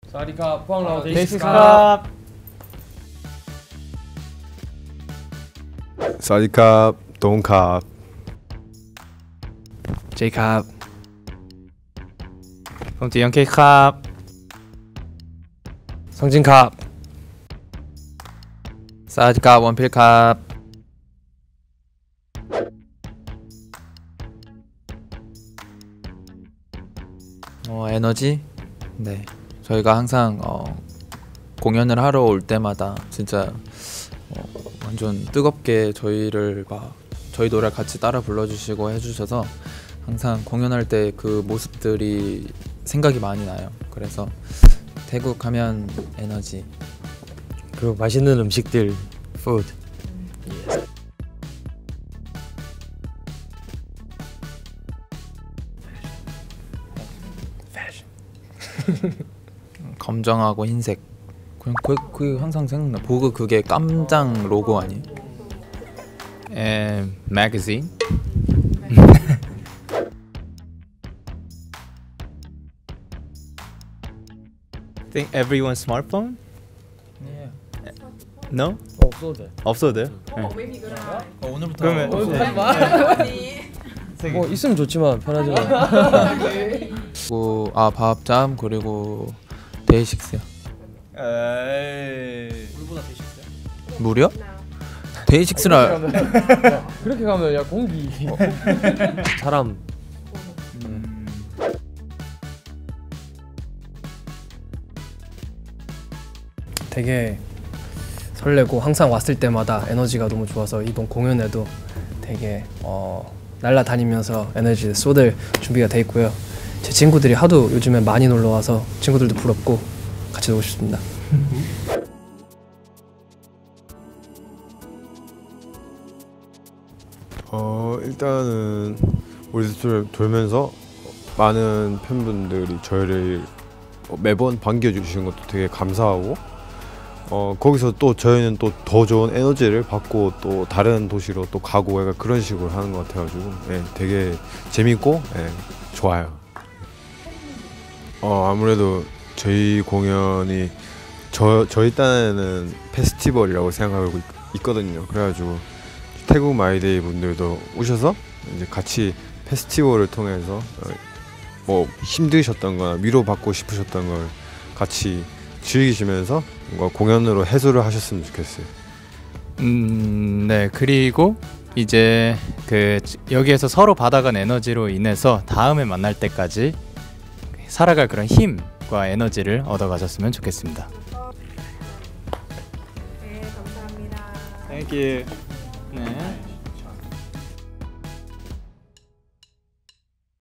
사리카 포항라오 데이식캅. 사디캅, 동캅. 제이캅. 봉지영 케이캅. 성진캅. 사디캅 원필캅. 에너지? 네, 저희가 항상 공연을 하러 올 때마다 진짜 완전 뜨겁게 저희를 막 저희 노래 같이 따라 불러주시고 해주셔서 항상 공연할 때 그 모습들이 생각이 많이 나요. 그래서 태국 하면 에너지. 그리고 맛있는 음식들, food. 검정하고 흰색. 그냥 그게 항상 생각나. 보고 그게 깜장 로고 아니에요? magazine. Think everyone's smartphone? Yeah. No? 없어도 돼. 없어도 돼요? 오늘부터 그러면 뭐 있으면 좋지만 편하지만. 그리고 밥잠 그리고 데이식스요. 에이. 무려? 데이식스라. 그렇게 가면 야 공기. 사람. 되게 설레고 항상 왔을 때마다 에너지가 너무 좋아서 이번 공연에도 되게 날라다니면서 에너지를 쏟을 준비가 돼 있고요. 제 친구들이 하도 요즘에 많이 놀러 와서 친구들도 부럽고 같이 놀고 싶습니다. 일단은 우리 돌면서 많은 팬분들이 저희를 매번 반겨주시는 것도 되게 감사하고 거기서 또 저희는 또 더 좋은 에너지를 받고 또 다른 도시로 또 가고 약간 그런 식으로 하는 것 같아가지고 되게 재밌고 좋아요. 아무래도 저희 공연이 저희 딴에는 페스티벌이라고 생각하고 있거든요. 그래가지고 태국 마이데이 분들도 오셔서 이제 같이 페스티벌을 통해서 뭐 힘드셨던 거나 위로받고 싶으셨던 걸 같이 즐기시면서 뭔가 공연으로 해소를 하셨으면 좋겠어요. 네. 그리고 이제 여기에서 서로 받아간 에너지로 인해서 다음에 만날 때까지 살아갈 그런 힘과 에너지를 얻어가셨으면 좋겠습니다. 네, 감사합니다. Thank you. 네.